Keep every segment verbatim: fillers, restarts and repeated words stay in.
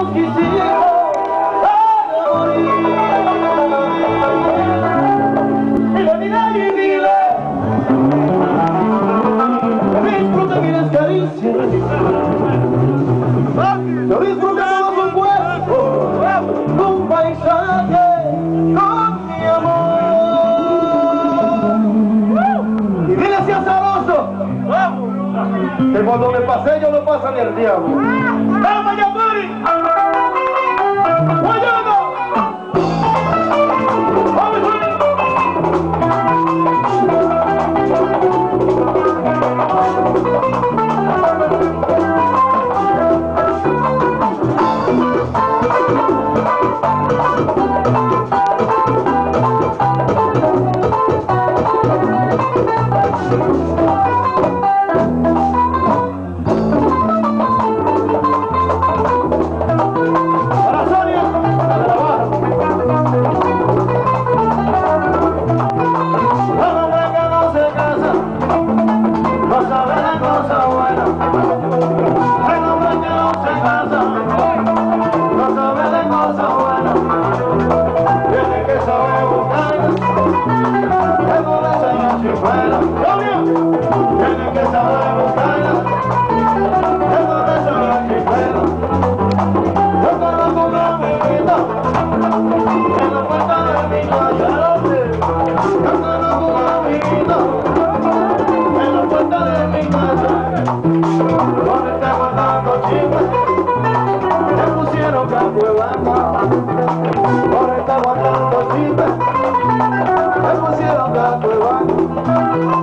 quisimos para morir. Y la vida y dile que disfruta mis caricias, yo disfruto todo su cuerpo, un paisaje con mi amor. Y dile así azaroso que cuando me pasé yo no pasa ni el diablo. ¡Vamos, Yamuri! ¡Guayana! Tiene que saber buscarla, es por eso la chiflera. Yo conozco una amiguita en la puerta de mi casa. Yo conozco una amiguita en la puerta de mi casa. Donde está guardando chismes, le pusieron campo de blanca. Donde está guardando chismes, le pusieron campo de blanca.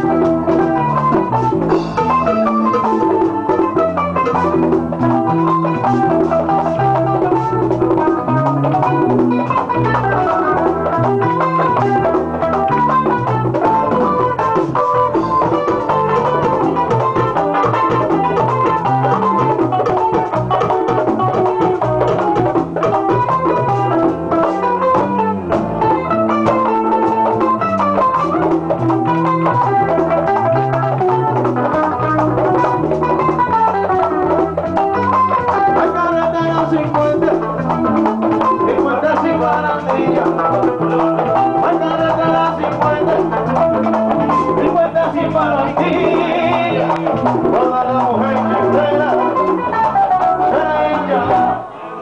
Toda la mujer que espera será ella.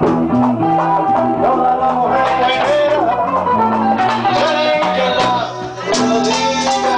Toda la mujer que espera será ella. Lo diga.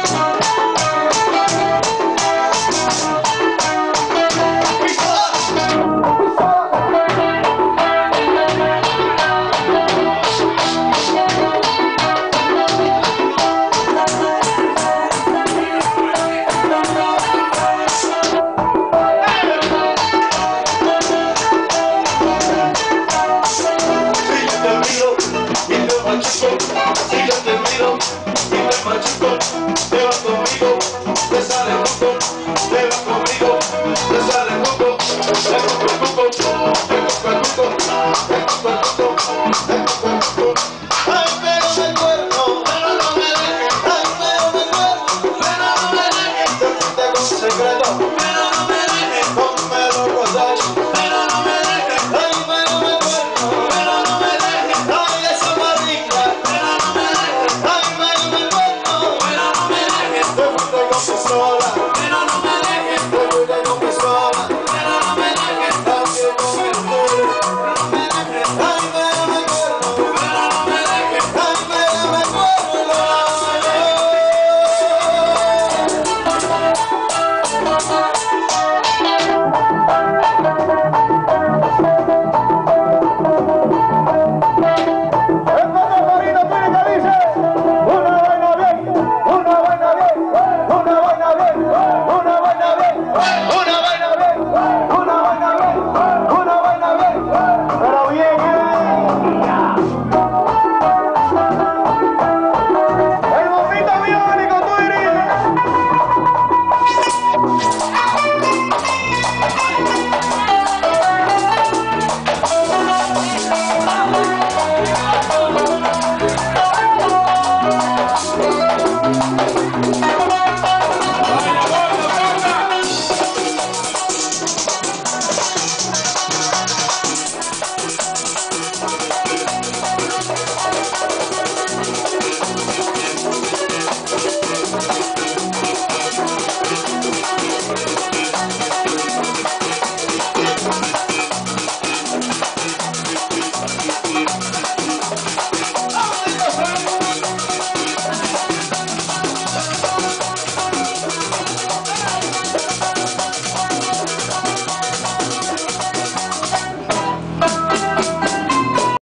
Si yo te miro y me machuco, te vas conmigo, te sale jugo, te vas conmigo, te sale jugo, te coco el cuco, te coco el cuco, te coco el cuco,